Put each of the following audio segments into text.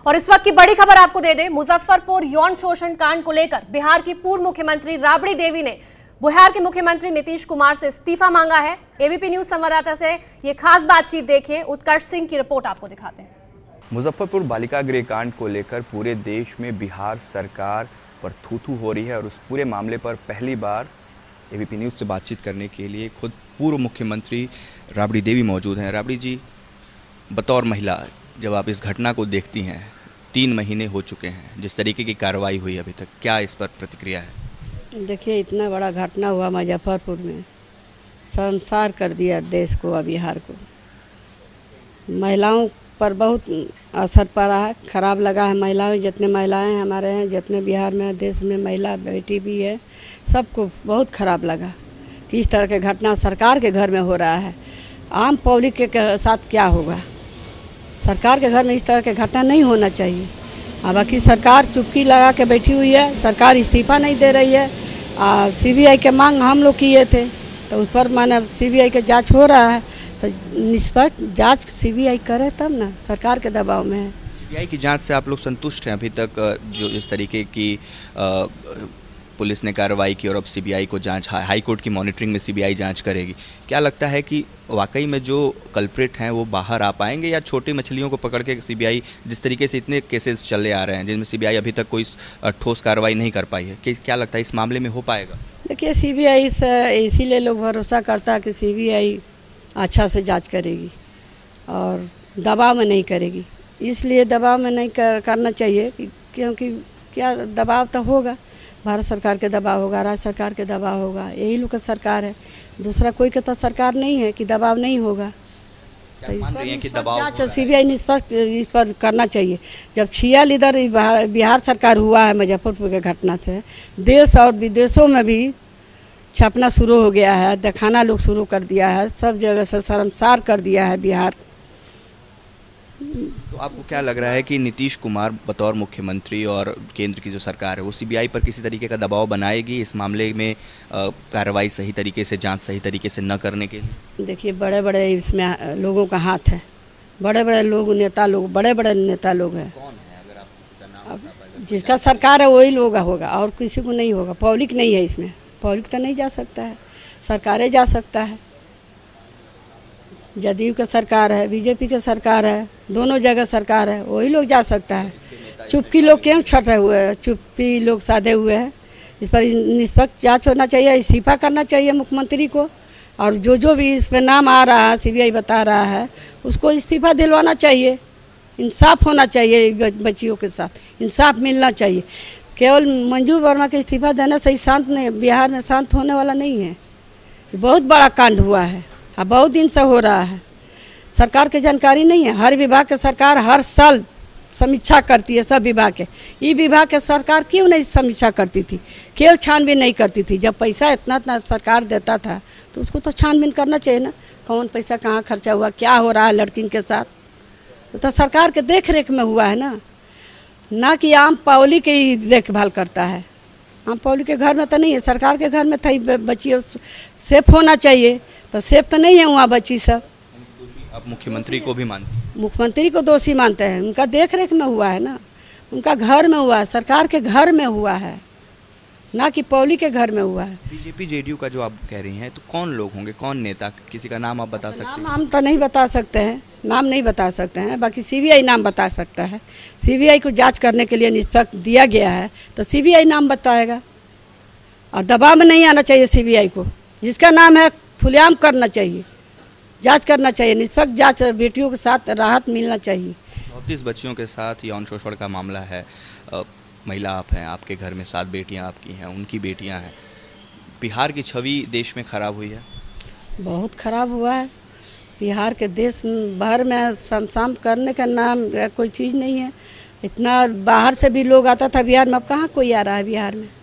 और इस वक्त की बड़ी खबर आपको दे दें, मुजफ्फरपुर यौन शोषण कांड को लेकर बिहार की पूर्व मुख्यमंत्री राबड़ी देवी ने बिहार के मुख्यमंत्री नीतीश कुमार से इस्तीफा मांगा है। एबीपी न्यूज संवाददाता से ये खास बातचीत देखिए, उत्कर्ष सिंह की रिपोर्ट आपको दिखाते हैं। मुजफ्फरपुर बालिका गृह कांड को लेकर पूरे देश में बिहार सरकार पर थू-थू हो रही है और उस पूरे मामले पर पहली बार एबीपी न्यूज से बातचीत करने के लिए खुद पूर्व मुख्यमंत्री राबड़ी देवी मौजूद हैं। राबड़ी जी, बतौर महिला जब आप इस घटना को देखती हैं, 3 महीने हो चुके हैं जिस तरीके की कार्रवाई हुई अभी तक, क्या इस पर प्रतिक्रिया है? देखिए, इतना बड़ा घटना हुआ मुजफ्फरपुर में, शर्मसार कर दिया देश को और बिहार को। महिलाओं पर बहुत असर पड़ा है, खराब लगा है। महिलाएं, जितने महिलाएं हमारे हैं, जितने बिहार में देश में महिला बेटी भी है, सबको बहुत खराब लगा कि इस तरह के घटना सरकार के घर में हो रहा है। आम पब्लिक के साथ क्या होगा? सरकार के घर में इस तरह के घटना नहीं होना चाहिए। अब बाकी सरकार चुप्पी लगा के बैठी हुई है, सरकार इस्तीफा नहीं दे रही है। सीबीआई के मांग हम लोग किए थे, तो उस पर माने सीबीआई के जांच हो रहा है, तो निष्पक्ष जांच सीबीआई करे तब ना, सरकार के दबाव में है। सीबीआई की जांच से आप लोग संतुष्ट हैं? अभी तक जो इस तरीके की पुलिस ने कार्रवाई की और अब सीबीआई को जांच, हाई कोर्ट की मॉनिटरिंग में सीबीआई जांच करेगी, क्या लगता है कि वाकई में जो कल्प्रिट हैं वो बाहर आ पाएंगे, या छोटी मछलियों को पकड़ के सीबीआई, जिस तरीके से इतने केसेस चले आ रहे हैं जिनमें सीबीआई अभी तक कोई ठोस कार्रवाई नहीं कर पाई है, कि क्या लगता है इस मामले में हो पाएगा? देखिए, सीबीआई से इसीलिए लोग भरोसा करता है कि सीबीआई अच्छा से जांच करेगी और दबाव में नहीं करेगी। इसलिए दबाव में नहीं करना चाहिए क्योंकि क्या दबाव तो होगा, भारत सरकार के दबाव होगा, राज्य सरकार के दबाव होगा, यही लोग का सरकार है, दूसरा कोई का तो सरकार नहीं है कि दबाव नहीं होगा। तो इस पर जांच सीबीआई निष्पक्ष इस पर करना चाहिए। जब छिया लीडर बिहार सरकार हुआ है मुजफ्फरपुर के घटना से, देश और विदेशों में भी छपना शुरू हो गया है, दिखाना लोग शुरू कर दिया है, सब जगह से शर्मसार कर दिया है बिहार। तो आपको क्या लग रहा है कि नीतीश कुमार बतौर मुख्यमंत्री और केंद्र की जो सरकार है वो सीबीआई पर किसी तरीके का दबाव बनाएगी इस मामले में कार्रवाई सही तरीके से, जांच सही तरीके से न करने के लिए? देखिए, बड़े बड़े इसमें लोगों का हाथ है, बड़े बड़े लोग, नेता लोग, बड़े बड़े नेता लोग हैं। कौन है, अगर आप किसी का नाम बता पाएं? जिसका सरकार है वही लोग होगा और किसी को नहीं होगा। पब्लिक नहीं है इसमें, पब्लिक तो नहीं जा सकता है, सरकारें जा सकता है। जदयू का सरकार है, बीजेपी का सरकार है, दोनों जगह सरकार है, वही लोग जा सकता है। चुप्पी लोग क्यों छटे हुए हैं? चुप्पी लोग साधे हुए हैं। इस पर निष्पक्ष जांच होना चाहिए, इस्तीफा करना चाहिए मुख्यमंत्री को, और जो भी इसमें नाम आ रहा है, सीबीआई बता रहा है, उसको इस्तीफा दिलवाना चाहिए। इंसाफ होना चाहिए, बच्चियों के साथ इंसाफ मिलना चाहिए। केवल मंजू वर्मा के इस्तीफा देने से शांत नहीं, बिहार में शांत होने वाला नहीं है। बहुत बड़ा कांड हुआ है, अब बहुत दिन से हो रहा है। सरकार की जानकारी नहीं है। हर विभाग के सरकार हर साल समीक्षा करती है, सब विभाग के। ये विभाग के सरकार क्यों नहीं समीक्षा करती थी, क्यों छानबीन नहीं करती थी? जब पैसा इतना सरकार देता था तो उसको तो छानबीन करना चाहिए ना, कौन पैसा कहाँ खर्चा हुआ, क्या हो रहा है लड़किन के साथ, तो सरकार के देख रेख में हुआ है ना कि आम पब्लिक की ही देखभाल करता है। आम पब्लिक के घर में तो नहीं है, सरकार के घर में था। बच्ची सेफ होना चाहिए, तो सेफ तो नहीं है वहाँ बच्ची सब। आप मुख्यमंत्री को भी मानते हैं? मुख्यमंत्री को दोषी मानते हैं, उनका देख रेख में हुआ है ना, उनका घर में हुआ है, सरकार के घर में हुआ है, ना कि पब्लिक के घर में हुआ है। बीजेपी जेडीयू का जो आप कह रही हैं, तो कौन लोग होंगे, कौन नेता, किसी का नाम आप बता सकते हैं? नाम तो नहीं बता सकते हैं, नाम नहीं बता सकते हैं, बाकी सीबीआई नाम बता सकता है। सीबीआई को जांच करने के लिए निष्पक्ष दिया गया है, तो सीबीआई नाम बताएगा। और दबाव में नहीं आना चाहिए सीबीआई को, जिसका नाम है खुलेआम करना चाहिए, जांच करना चाहिए, निष्पक्ष जांच। बेटियों के साथ राहत मिलना चाहिए। 34 बच्चियों के साथ यौन शोषण का मामला है। महिला आप हैं, आपके घर में 7 बेटियां आपकी हैं, उनकी बेटियां हैं। बिहार की छवि देश में खराब हुई है, बहुत खराब हुआ है। बिहार के देश भर में समसाम करने का नाम कोई चीज़ नहीं है। इतना बाहर से भी लोग आता था बिहार में, अब कहाँ कोई आ रहा है बिहार में?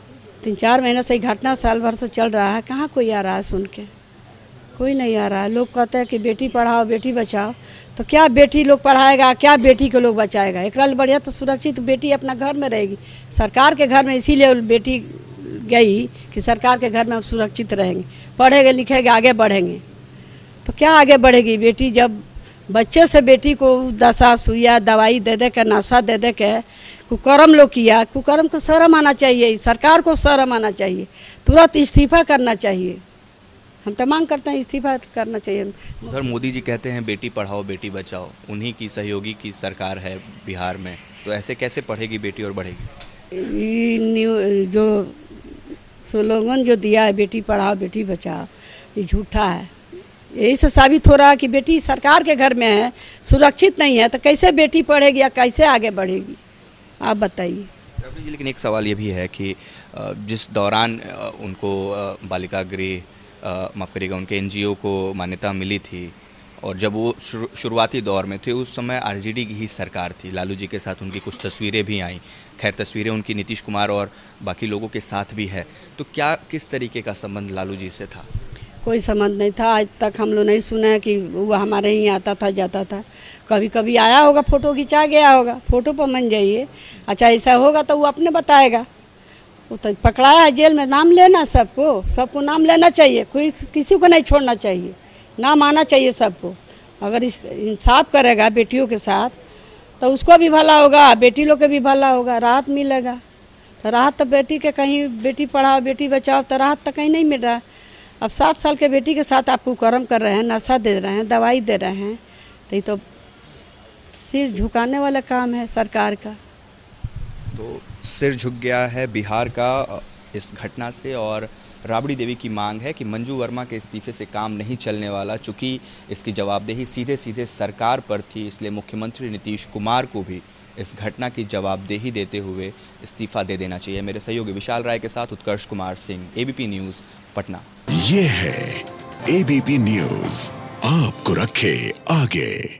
3-4 महीने से घटना साल भर से चल रहा है, कहाँ कोई आ रहा है? सुन के कोई नहीं आ रहा है। लोग कहते हैं कि बेटी पढ़ाओ बेटी बचाओ, तो क्या बेटी लोग पढ़ाएगा, क्या बेटी को लोग बचाएगा? एक बढ़िया तो सुरक्षित बेटी अपना घर में रहेगी, सरकार के घर में। इसीलिए बेटी गई कि सरकार के घर में हम सुरक्षित रहेंगे, पढ़ेंगे लिखेंगे, आगे बढ़ेंगे। तो क्या आगे बढ़ेगी बेटी जब बच्चे से बेटी को दशा सुइया दवाई दे दे के नशा दे दे के कुकर्म लोग किया। कुकर्म को शर्म आना चाहिए, सरकार को शर्म आना चाहिए, तुरंत इस्तीफा करना चाहिए। हम तो मांग करते हैं इस्तीफा करना चाहिए। उधर मोदी जी कहते हैं बेटी पढ़ाओ बेटी बचाओ, उन्हीं की सहयोगी की सरकार है बिहार में, तो ऐसे कैसे पढ़ेगी बेटी और बढ़ेगी? जो स्लोगन जो दिया है बेटी पढ़ाओ बेटी बचाओ, ये झूठा है। यही से साबित हो रहा है कि बेटी सरकार के घर में है, सुरक्षित नहीं है, तो कैसे बेटी पढ़ेगी या कैसे आगे बढ़ेगी, आप बताइए। लेकिन एक सवाल ये भी है कि जिस दौरान उनको बालिका गृह माफ़ करिएगा उनके एनजीओ को मान्यता मिली थी और जब वो शुरुआती दौर में थे उस समय आरजेडी की ही सरकार थी, लालू जी के साथ उनकी कुछ तस्वीरें भी आईं। खैर तस्वीरें उनकी नीतीश कुमार और बाकी लोगों के साथ भी है, तो क्या किस तरीके का संबंध लालू जी से था? कोई संबंध नहीं था, आज तक हम लोग नहीं सुना है कि वो हमारे ही आता था जाता था। कभी कभी आया होगा, फ़ोटो खिंचा गया होगा, फ़ोटो पर मन जाइए। अच्छा ऐसा होगा तो वो अपने बताएगा। वो तो पकड़ाया है जेल में, नाम लेना सबको नाम लेना चाहिए, कोई किसी को नहीं छोड़ना चाहिए, नाम आना चाहिए सबको। अगर इंसाफ करेगा बेटियों के साथ तो उसको भी भला होगा, बेटी लोग के भी भला होगा, राहत मिलेगा। तो राहत तो बेटी के कहीं बेटी पढ़ाओ बेटी बचाओ तो राहत तो कहीं नहीं मिल रहा है। अब 7 साल के बेटी के साथ आप कुकर्म कर रहे हैं, नशा दे रहे हैं, दवाई दे रहे हैं, तो ये तो सिर झुकाने वाला काम है सरकार का। तो सिर झुक गया है बिहार का इस घटना से और राबड़ी देवी की मांग है कि मंजू वर्मा के इस्तीफे से काम नहीं चलने वाला। चूँकि इसकी जवाबदेही सीधे सीधे सरकार पर थी, इसलिए मुख्यमंत्री नीतीश कुमार को भी इस घटना की जवाबदेही देते हुए इस्तीफा दे देना चाहिए। मेरे सहयोगी विशाल राय के साथ उत्कर्ष कुमार सिंह, एबीपी न्यूज़, पटना। ये है एबीपी न्यूज़, आपको रखे आगे।